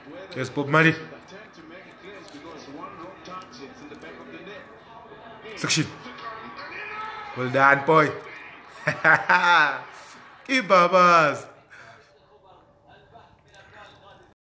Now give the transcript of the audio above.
Here's Bob Murray. Succeed. Well done, boy. Keep babas.